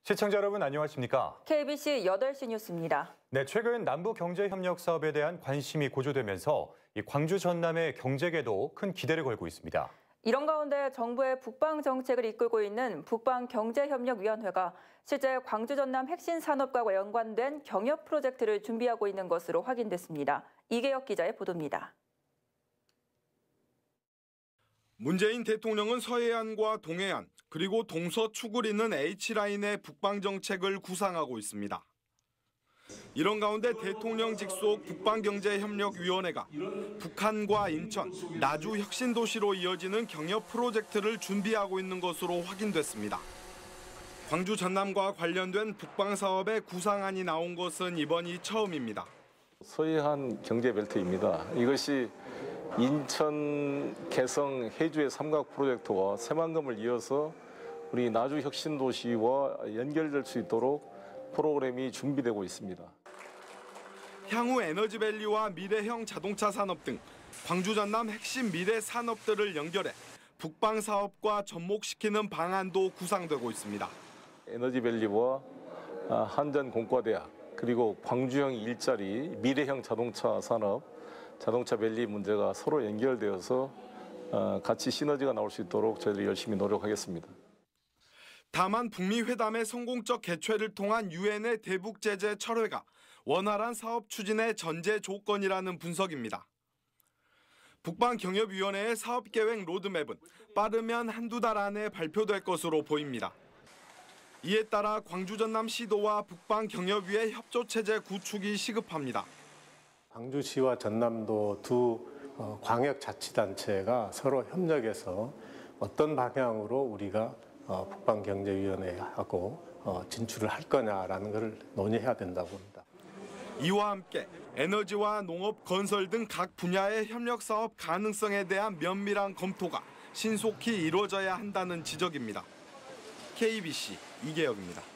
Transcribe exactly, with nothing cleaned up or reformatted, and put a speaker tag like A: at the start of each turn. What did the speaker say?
A: 시청자 여러분 안녕하십니까?
B: 케이비씨 여덟 시 뉴스입니다.
A: 네, 최근 남북경제협력 사업에 대한 관심이 고조되면서 이 광주 전남의 경제계도 큰 기대를 걸고 있습니다.
B: 이런 가운데 정부의 북방 정책을 이끌고 있는 북방경제협력위원회가 실제 광주 전남 핵심 산업과 연관된 경협 프로젝트를 준비하고 있는 것으로 확인됐습니다. 이계혁 기자의 보도입니다.
C: 문재인 대통령은 서해안과 동해안 그리고 동서축을 잇는 H라인의 북방정책을 구상하고 있습니다. 이런 가운데 대통령 직속 북방경제협력위원회가 북한과 인천, 나주 혁신도시로 이어지는 경협 프로젝트를 준비하고 있는 것으로 확인됐습니다. 광주 전남과 관련된 북방사업의 구상안이 나온 것은 이번이 처음입니다.
D: 서해안 경제벨트입니다. 이것이 인천, 개성, 해주의 삼각 프로젝트와 새만금을 이어서 우리 나주 혁신도시와 연결될 수 있도록 프로그램이 준비되고 있습니다.
C: 향후 에너지밸리와 미래형 자동차 산업 등 광주 전남 핵심 미래 산업들을 연결해 북방 사업과 접목시키는 방안도 구상되고 있습니다.
D: 에너지밸리와 한전공과대학 그리고 광주형 일자리 미래형 자동차 산업, 자동차밸리 문제가 서로 연결되어서 같이 시너지가 나올 수 있도록 저희들이 열심히 노력하겠습니다.
C: 다만 북미 회담의 성공적 개최를 통한 유엔의 대북 제재 철회가 원활한 사업 추진의 전제 조건이라는 분석입니다. 북방경협위원회의 사업계획 로드맵은 빠르면 한두 달 안에 발표될 것으로 보입니다. 이에 따라 광주 전남 시도와 북방경협위의 협조체제 구축이 시급합니다.
E: 광주시와 전남도 두 광역자치단체가 서로 협력해서 어떤 방향으로 우리가 북방경제위원회하고 진출을 할 거냐라는 것을 논의해야 된다고 봅니다.
C: 이와 함께 에너지와 농업, 건설 등 각 분야의 협력 사업 가능성에 대한 면밀한 검토가 신속히 이루어져야 한다는 지적입니다. 케이비씨 이계혁입니다.